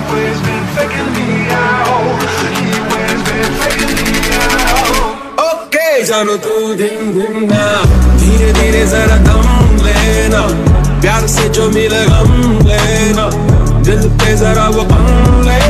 always been faking me out. He always been faking me out. Okay, जानो तू दिन दिन ना, धीरे धीरे जरा दम लेना, प्यार से जो मिले गम लेना, दिल पे जरा वो गम लेना.